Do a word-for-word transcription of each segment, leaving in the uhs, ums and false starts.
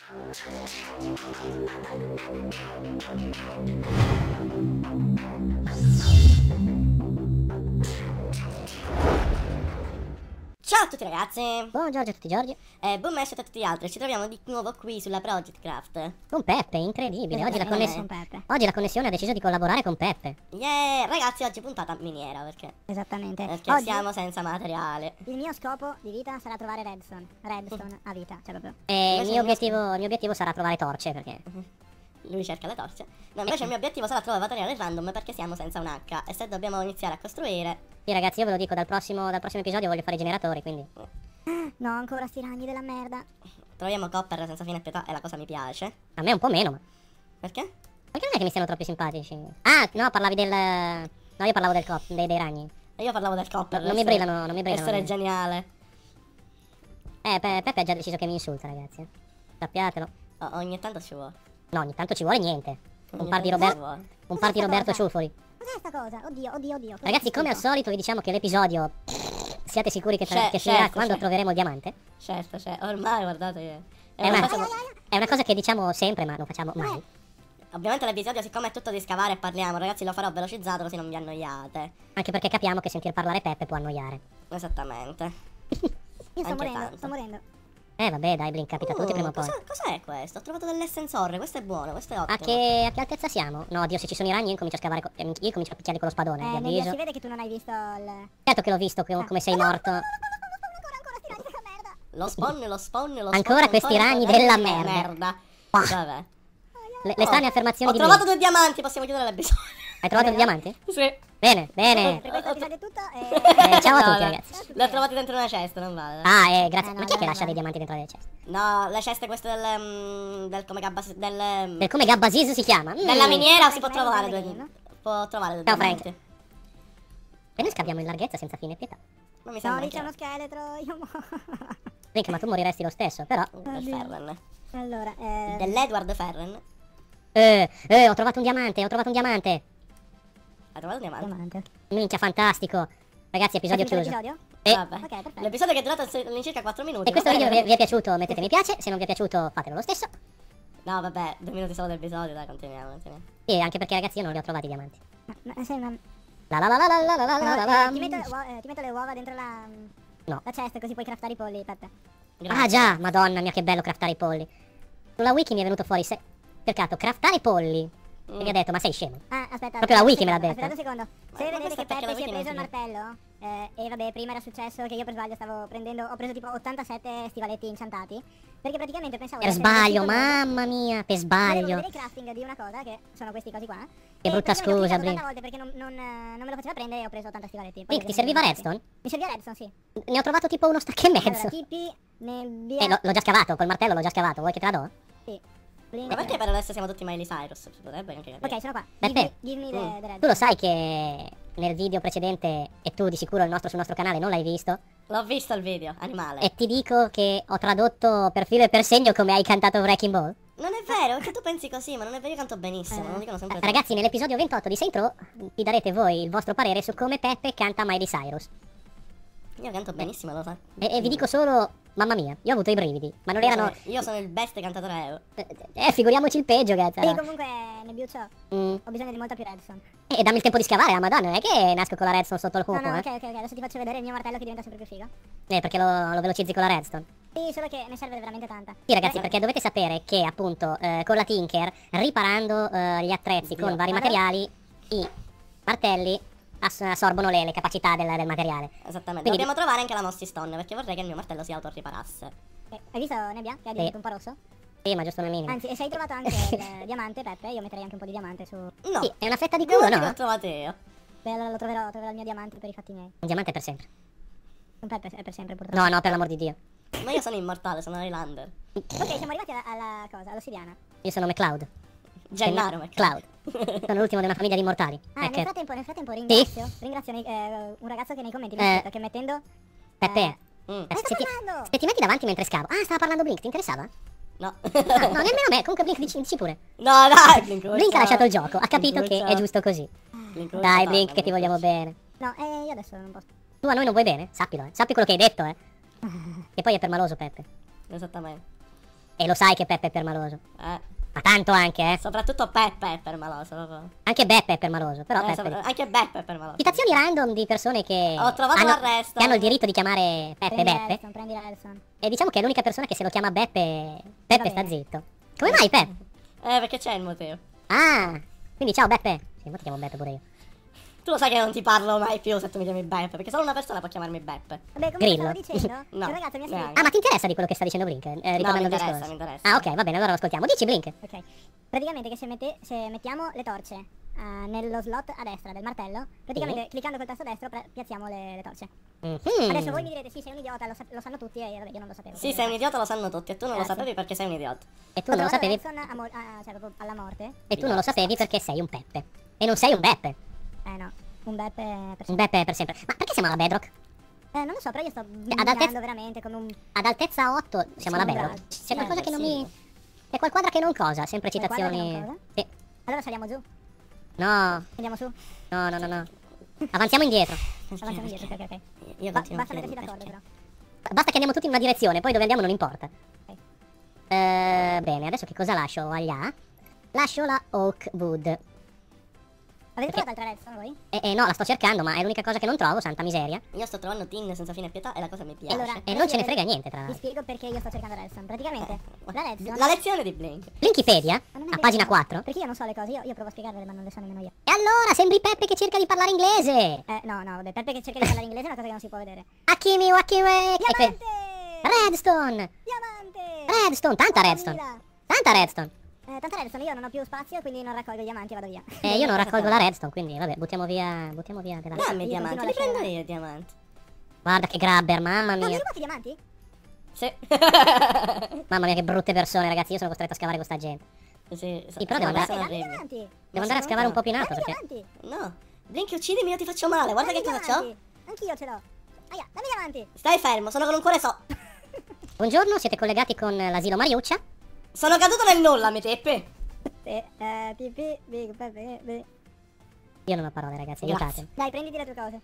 Ciao a tutti ragazzi! Buon Giorgio a tutti Giorgi. E buon mestre a tutti gli altri, ci troviamo di nuovo qui sulla Project Craft. Con Peppe, incredibile. Oggi la, Eh, conness- con Peppe. oggi la connessione ha deciso di collaborare con Peppe. Yeah! Ragazzi, oggi puntata miniera perché? Esattamente. Perché Oggi siamo senza materiale. il mio scopo di vita sarà trovare redstone. Redstone a vita, cioè proprio. E Invece il il mio, mio- obiettivo, il mio obiettivo sarà trovare torce perché... Lui cerca le torce. No, invece il mio obiettivo sarà trovare materiale random perché siamo senza un H. E se dobbiamo iniziare a costruire... Sì ragazzi, io ve lo dico, dal prossimo, dal prossimo episodio voglio fare i generatori, quindi... No, ancora sti ragni della merda. Troviamo copper senza fine e pietà e la cosa mi piace. A me un po' meno, ma... Perché? Perché non è che mi siano troppo simpatici? Ah, no, parlavi del... No, io parlavo del cop, dei, dei ragni. E io parlavo del copper. Non mi essere- brillano, non mi brillano. Essere geniale. Eh, Pe- Peppe ha già deciso che mi insulta, ragazzi. Sappiatelo. O- ogni tanto ci vuole. No, ogni tanto ci vuole niente. Un Ogni par di tanto ci Robert... vuole. Un par di Cos'è sta Roberto cosa? Ciuffoli. Cos'è sta cosa? Oddio, oddio, oddio. Cos'è Ragazzi, come al schifo? solito vi diciamo che l'episodio... Siate sicuri che, C'è, che finirà certo, quando c'è. troveremo il diamante. Certo, cioè, ormai guardate che... È È una una, cosa- è una cosa che diciamo sempre ma non facciamo mai. Ovviamente l'episodio, siccome è tutto di scavare e parliamo, ragazzi, lo farò velocizzato così non vi annoiate. Anche perché capiamo che sentir parlare Peppe può annoiare. Esattamente. Io sto Anche morendo, tanto. sto morendo. Eh vabbè dai Blink, capita a tutti Oh, prima o poi. cos'è, cos'è questo? Ho trovato dell'essensorre, questo è buono, questo è ottimo. A che, a che altezza siamo? No, Dio, se ci sono i ragni io comincio a scavare... co- eh, io comincio a picchiarli con lo spadone, vi Eh, Nebbia, avviso. si vede che tu non hai visto il... Certo che l'ho visto co- come sei morto. Ancora, ancora, sti ragni della merda. Lo spawn, lo spawn, lo spawn. Ancora questi ancora ragni questi della ragni merda. Vabbè. Le, le strane Oh, affermazioni Ho di trovato Blink. due diamanti, possiamo chiudere l'episodio. Hai trovato i diamanti? Sì. Bene, Eh, bene. per questo episodio è tutto Eh, e... ciao a No, tutti no. ragazzi. Le ho trovate dentro una cesta, non vale. Ah, eh, grazie. Eh, no, Ma chi è che no, lascia no. dei diamanti dentro le ceste? No, le ceste queste del... mm, del come gabbas... del... mm, Del come Gabbasis si chiama? Mm. della miniera si può Frank trovare Miller due... Game. Può trovare due Ciao, diamanti. E noi scaviamo in larghezza senza fine e pietà. Non mi No, sembra lì c'è che... uno scheletro, io muoio. Blink, ma tu moriresti lo stesso, però... Del Ferren. Allora, eh... Dell'Edward Ferren. Eh, eh, ho trovato un diamante, ho trovato un diamante. Hai trovato un diamante? diamante. Minchia, fantastico. Ragazzi, episodio È finito chiuso. l'episodio? E, Vabbè. Ok, perfetto. L'episodio che è durato se- all'incirca quattro minuti. e questo va video bene? vi, vi è piaciuto, mettete mi piace. Se non vi è piaciuto, fatelo lo stesso. No, vabbè, due minuti solo dell'episodio, dai, continuiamo, continuiamo. E anche perché, ragazzi, io non li ho trovati i diamanti. Ma, ma sei una... La la la la la la la la la la No, la. eh, ti, metto, le uova- eh, ti metto le uova dentro la... No. La cesta così puoi craftare i polli, Peppe. Grazie. Ah già, madonna mia, che bello craftare i polli. Sulla wiki mi è venuto fuori se... cercato craftare i polli. E mi ha detto, ma sei scemo. Ah, aspetta. Proprio la aspetta un wiki me l'ha secondo, detta. Aspetta un secondo. Ma- Se ma vedete questo che è perché Peppe la si è wiki non preso il si vede. martello, eh, e vabbè, prima era successo che io per sbaglio stavo prendendo, ho preso tipo ottantasette stivaletti incantati, perché praticamente pensavo... Per di essere sbaglio, riuscito al mondo. mamma mia, per Volevo sbaglio. vedere il crafting di una cosa, che sono questi cosi qua. Che e brutta praticamente ho scusa, cliccato Blink. ottanta volte perché non, non, eh, non me lo faceva prendere e ho preso ottanta stivaletti. Poi Blink, ti ovviamente serviva non redstone? Mi serviva redstone, sì. Ne ho trovato tipo uno stack e mezzo. Allora, tipi, nebbia... Eh, l'ho, l'ho già scavato, col martello l'ho già scavato, vuoi che te la do? Sì. Blink. Ma perché per adesso siamo tutti Miley Cyrus? Si potrebbe anche capire. Ok, sono qua. Peppe. Give me, give me the, Mm. the redstone. Tu lo sai che nel video precedente, e tu di sicuro il nostro sul nostro canale non l'hai visto, L'ho visto il video, animale. e ti dico che ho tradotto per filo e per segno come hai cantato Wrecking Ball. Non è vero, perché tu pensi così, ma non è vero, io canto benissimo, Eh. non dicono sempre Eh, tutti. Ragazzi, nell'episodio ventotto di Saintro vi darete voi il vostro parere su come Peppe canta Miley Cyrus. Io canto benissimo, lo sai. E, e vi dico solo, mamma mia, io ho avuto i brividi, ma non Io erano... sono, io sono il best cantatore ever. Eh, eh, figuriamoci il peggio, cazzo. Sì, comunque, Nebbiuccio, Mm. ho bisogno di molta più redstone. E dammi il tempo di scavare, la madonna, non è che nasco con la redstone sotto il No, cupo, no, eh. ok, ok, ok, adesso ti faccio vedere il mio martello che diventa sempre più figo. Eh, perché lo, lo velocizzi con la redstone. Sì, solo che ne serve veramente tanta. Sì ragazzi, Eh, perché dovete sapere che appunto eh, con la Tinker, riparando eh, gli attrezzi Oddio. con vari Vado. materiali, i martelli ass- assorbono le, le capacità del, del materiale. Esattamente. Quindi- Dobbiamo trovare anche la Mossy Stone, perché vorrei che il mio martello si autoriparasse. ok, hai visto Nebbia? Che è diventato un po' rosso? Sì, ma giusto una minima. Anzi, e se hai trovato anche il diamante, Peppe, io metterei anche un po' di diamante su... No, Sì, è una fetta di devo culo, dire che no? l'ho trovato io. Beh, allora lo troverò, troverò il mio diamante per i fatti miei. Un diamante per sempre. Con Peppe è per sempre, purtroppo. No, no, per l'amor di Dio. Ma io sono immortale, sono Highlander. Ok, siamo arrivati alla, alla cosa, all'ossidiana. Io sono McCloud. Gennaro, ma Cloud. Sono l'ultimo di una famiglia di immortali. Ah, Ecco. nel frattempo, nel frattempo ringrazio, ringrazio nei- eh, un ragazzo che nei commenti mi ha Eh. scritto che mettendo... Peppe, eh, Mm. Ma sto se, ti, parlando? se ti metti davanti mentre scavo. Ah, stava parlando Blink, ti interessava? No. Ah, no, nemmeno me. Comunque Blink, dici, dici pure. No, dai, Blink. Blink ha lasciato il gioco, ha capito che è giusto così. Dai Blink, che ti vogliamo bene. No, eh, io adesso non posso... Tu a noi non vuoi bene? Sappilo, eh. Sappi quello che hai detto, eh. E poi è permaloso, Peppe. Esattamente. E lo sai che Peppe è permaloso. Eh, Ma tanto anche, eh. soprattutto Peppe è permaloso. proprio. Anche Beppe è permaloso, però Eh, Peppe... sopra- anche Beppe è permaloso. Citazioni random di persone che Ho trovato hanno, l'arresto. che hanno il diritto di chiamare Peppe Prendi Beppe. Relson, prendi Relson. E diciamo che è l'unica persona che se lo chiama Beppe, Peppe Va sta bene. zitto. Come mai Peppe? Eh, perché c'è il motivo. Ah, quindi ciao Beppe. Sì, ma ti chiamo Beppe pure io. Tu lo sai che non ti parlo mai più se tu mi chiami Beppe, perché solo una persona può chiamarmi Beppe. Vabbè, comunque Grillo. stavo dicendo No, che un ragazzo mi ha neanche. scritto. Ah, ma ti interessa di quello che sta dicendo Blink? Eh, ritornando mi al interessa, discorso. mi interessa. Ah, ok, va bene, allora lo ascoltiamo. Dici Blink. Ok. Praticamente che se, mette- se mettiamo le torce eh, nello slot a destra del martello, praticamente Sì. cliccando col tasto destro pre- piazziamo le, le torce. Mhm. Adesso voi mi direte sì, sei un idiota, lo, sa- lo sanno tutti e vabbè, io non lo sapevo. Sì, quindi sei un lo idiota, lo sanno tutti, e tu non lo Grazie. sapevi perché sei un idiota. E tu Ho non lo trovato sapevi. Relson a mo- a- cioè proprio alla morte. E tu non lo sapevi perché sei un Peppe. E non sei un Beppe. Eh no, un Beppe per Un sempre. Beppe per sempre. Ma perché siamo alla Bedrock? Eh, non lo so, però io sto ad guardando altezza- veramente come un... Ad altezza otto siamo alla Siamo Bedrock. bravi. C'è Eh, qualcosa che non sì. mi... C'è qualquadra che non cosa. Sempre Qualquadra che citazioni... non cosa? Sì. Allora saliamo giù, No, andiamo su, no, no, no, no. Avanziamo indietro. avanziamo indietro, ok, ok. Io Ba- continuo a basta mettersi chiedermi d'accordo perché. però. Basta che andiamo tutti in una direzione, poi dove andiamo non importa. Ok. Eh, bene, adesso che cosa lascio agli A? Lascio la Oakwood. Avete Perché- trovato altra Redstone voi? Eh, eh, no, la sto cercando, ma è l'unica cosa che non trovo, santa miseria. Io sto trovando Tin senza fine e pietà e la cosa mi piace. Allora, E non ce ne frega niente, tra Vi l'altro. spiego perché io sto cercando Redstone. Praticamente, Eh, la Redstone... La lezione di Blink. Linkipedia, Ma non è a vero. pagina quattro. Perché io non so le cose, io, io provo a spiegarvele ma non le so nemmeno io. E allora, sembri Peppe che cerca di parlare inglese. Eh, no, no, vabbè, Peppe che cerca di parlare inglese è una cosa che non si può vedere. Akimi Wakiwe. Diamante! Redstone. Diamante! Redstone, tanta redstone. ottomila! Tanta redstone. Eh, tanta Redstone, io non ho più spazio, quindi non raccolgo i diamanti e vado via. Eh, io non raccolgo la redstone, quindi vabbè, buttiamo via, buttiamo via della... Dammi i io diamanti, continuo li a lasciare prendo là. io i diamanti. Guarda che grabber, mamma Non mi mia. rubati i diamanti? Sì. Mamma mia, che brutte persone, ragazzi, io sono costretto a scavare questa gente. Sì, Sì, però devo andare- sono Dammi i orribili. diamanti! Devo andare a scavare un po' più in alto, Dammi i perché... diamanti! No, Blink, uccidimi, io ti faccio male. Guarda che Dammi i cosa c'ho. diamanti! Anch'io ce l'ho! Aia, dammi i diamanti! Stai fermo, sono con un cuore so. Buongiorno, siete collegati con l'asilo Mariuccia? Sono caduto nel nulla, mi teppi. Sì, eh, pipì, big, pepe, big. Io non ho parole, ragazzi, Grazie. aiutatemi. Dai, prenditi le tue cose.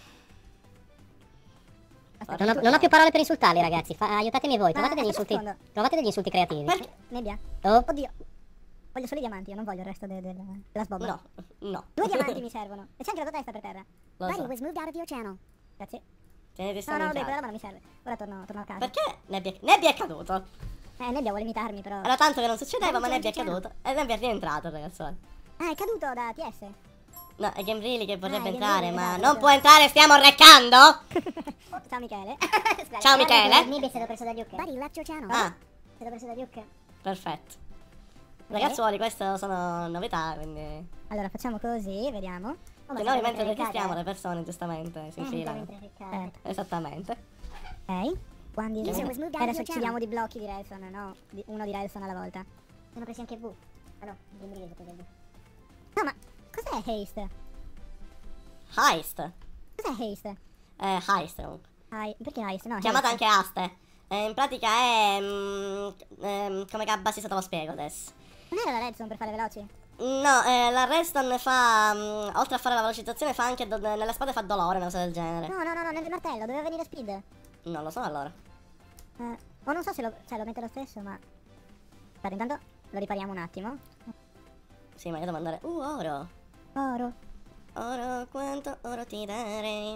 Aspetta, Non ho, tu- non ho più parole per insultarli, ragazzi. Fa- aiutatemi voi. Trovate Ma degli aspetta insulti. un secondo. Trovate degli insulti creativi. Perché? Nebbia? Oh, Oddio. Voglio solo i diamanti, io non voglio il resto de- de- della sbobba. No, no. Due diamanti mi servono. E c'è anche la tua testa per terra. Lo so. was moved out of your channel. Grazie. Tieniti No, stanno no, in vabbè, quella casa. roba non mi serve. Ora torno, torno a casa. Perché Nebbia, Nebbia è caduto? Eh, Nebbia vuole imitarmi, però. Era tanto che non succedeva, ma Tanto Nebbia è non c'era. caduto. E Nebbia è rientrato, ragazzi. Ah, è caduto da T S. No, è Gamebrilli che vorrebbe Ah, è entrare, Gamebrilli, ma esatto, non esatto. può entrare, stiamo reccando. Ciao Michele. Ciao Michele. Nebbia è stato preso da Duke. Buddy, left your channel. Ah, È stato preso da Duke. perfetto. Ragazzuoli, queste sono novità, quindi... Allora, facciamo così, vediamo. Oh, ma Se siamo noi mentre mentre registriamo riccade. le persone giustamente si Eh, infilano. mentre riccade. Esattamente. Ok. Quando User adesso was ci channel. chiudiamo di blocchi di Redstone, no? Di- uno di Redstone alla volta. Sono presi anche V. Ah no, no, ma cos'è haste? Heist. Cos'è haste? Eh, heist comunque. Hai- perché haste? No, Chiamata haste. anche aste. Eh, in pratica è... mm, ehm, come gabba si te lo spiego adesso. Non era la redstone per fare veloci? No, eh, la redstone fa... mm, oltre a fare la velocizzazione fa anche... do- nelle spade fa dolore, una cosa del genere. No, no, no, no, nel martello, doveva venire speed. Non lo so allora. Eh, o non so se lo, cioè, lo mette lo stesso, ma... Aspetta, intanto lo ripariamo un attimo. Sì, ma io devo andare... Uh, oro. Oro. Oro, quanto oro ti darei.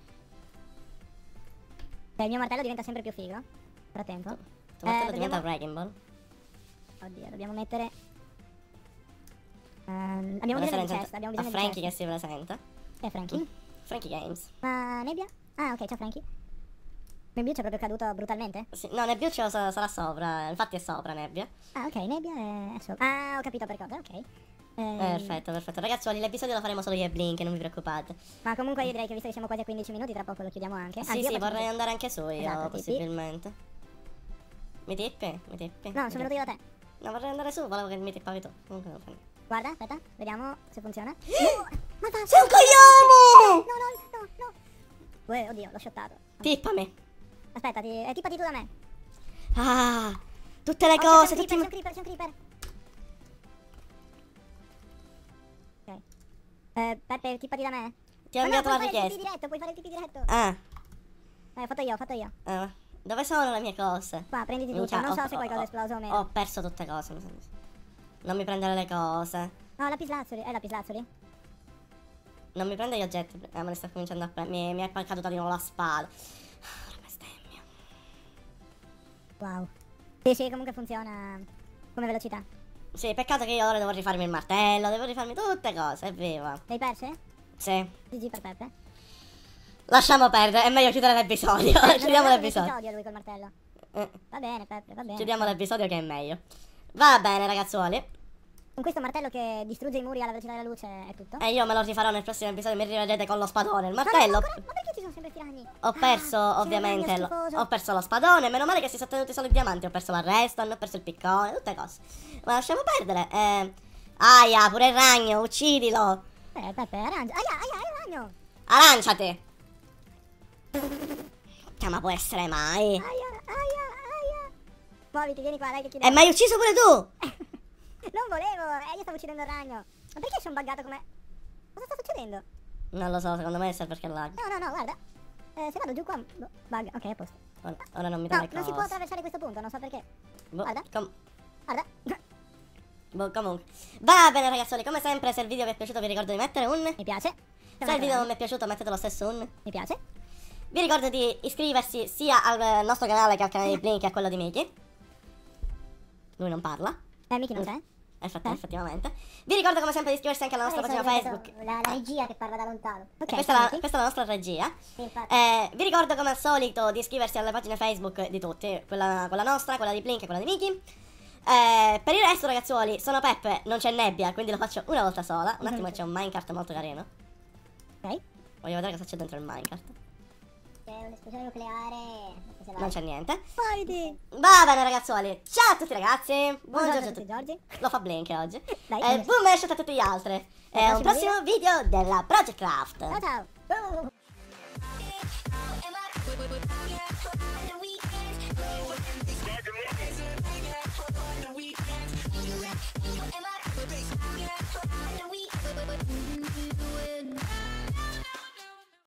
Cioè, il mio martello diventa sempre più figo. Frattempo. Tuo martello Eh, diventa dobbiamo- Wrecking Ball. Oddio, dobbiamo mettere... Ehm, abbiamo Buonasera bisogno di intanto cesta, abbiamo a bisogno Frankie di che cesta. si presenta. Che è Frankie? Frankie Games. Ma Nebbia? Ah, ok, ciao Frankie. Nebbia c'è proprio caduto brutalmente? Sì, no, Nebbiuccio sa- sarà sopra, infatti è sopra Nebbia. Ah, ok, Nebbia è, è sopra. Ah, ho capito per cosa, ok. Ehm, Perfetto, perfetto. Ragazzuoli, l'episodio lo faremo solo io e Blink, non vi preoccupate. Ma comunque io direi che visto che siamo quasi a quindici minuti, tra poco lo chiudiamo anche. Sì, Anzi, io sì, faccio vorrei così. andare anche su io, Esatto, tipi. possibilmente. Mi tippi? Mi tippi? No, Mi sono venuto io da te. tippi? No, vorrei andare su, volevo che mi tippavi tu. Comunque non fa niente. Guarda, aspetta, vediamo se funziona. No, ma fa- Sei un coglione! No, no, no, no. Uè, oddio, l'ho shottato. Tippami. Aspetta, ti, eh, tippati tu da me. Ah, tutte le Oh, cose, c'è un tutti i... creeper, c'è un creeper, c'è un creeper. Ok. Eh, Peppe, tippati da me. Ti ho Ma no, inviato la puoi fare il richiesta. tipi diretto, puoi fare il tipi diretto. Ah, Eh, ho fatto io, ho fatto io. eh, Dove sono le mie cose? Qua, prenditi tutto. Minchia, Non ho- so se ho- qualcosa è ho- esploso o meno. Ho perso tutte cose. mi sa. Non mi prendere le cose. No, lapislazzoli. È lapislazzoli? Non mi prende gli oggetti. Eh, me ne sta cominciando a prendere. Mi, mi è caduta di nuovo la spada. Ora bestemmia. Wow. Sì, sì, comunque funziona come velocità. Sì, peccato che io ora devo rifarmi il martello, devo rifarmi tutte cose, evviva. Le hai perse? Sì. G G per Peppe. Lasciamo perdere, è meglio chiudere l'episodio. Chiudiamo l'episodio. L'episodio lui col martello. Eh, Va bene, Peppe, va bene. Chiudiamo l'episodio che è meglio. Va bene, ragazzuoli. Con questo martello che distrugge i muri alla velocità della luce è tutto. E io me lo rifarò nel prossimo episodio, mi rivedrete con lo spadone. Il Ma no, martello. ancora- ma perché ci sono sempre sti ragni? Ho perso Ah, ovviamente c'è un lo, ragno schifoso. ho perso lo spadone, meno male che si sono tenuti solo i diamanti, ho perso la redstone, ho perso il piccone, tutte cose. Ma lasciamo perdere. Eh, aia, pure il ragno, uccidilo. Eh, Peppe, arancia. Aia, aia, aia, ragno. Aranciati. Cioè, ma può essere mai? Aia, aia, aia. Muoviti, vieni qua, dai che ti E mi hai ucciso pure tu. Non volevo, eh, io stavo uccidendo il ragno. Ma perché sono buggato come... Cosa sta succedendo? Non lo so, secondo me serve perché lag. No, no, no, guarda. Eh, se vado giù qua... boh, bug, ok, a posto. Ora, ora non mi dà No, le non si può cose. attraversare questo punto, non so perché. Boh, Guarda. com- Guarda. boh, comunque. Va bene, ragazzuoli, come sempre, se il video vi è piaciuto vi ricordo di mettere un... Mi piace. Se il video non mi è piaciuto mettete lo stesso un... Mi piace. Vi ricordo di iscriversi sia al nostro canale che al canale di Blink e a quello di Miki. Lui non parla. Eh, Miki non c'è? Effett- Eh? effettivamente. Vi ricordo come sempre di iscriversi anche alla nostra pagina Facebook. La, la regia che parla da lontano. Ok, Questa è, la, senti? questa è la nostra regia. Sì, infatti. Eh, vi ricordo come al solito di iscriversi alle pagine Facebook di tutti. Quella, quella nostra, quella di Blink e quella di Miki. Eh, per il resto, ragazzuoli, sono Peppe, non c'è nebbia, quindi lo faccio una volta sola. Un attimo, c'è un minecart molto carino. Ok. Voglio vedere cosa c'è dentro il minecart. C'è un'esplosione nucleare. Non c'è niente. Fighting. Va bene, ragazzuoli. Ciao a tutti, ragazzi. Buongiorno a tutti. Giorgi. Lo fa Blink oggi. Dai, E come- boom, e a tutti gli altri. E un prossimo prossimo video della Project Craft. Ciao ciao.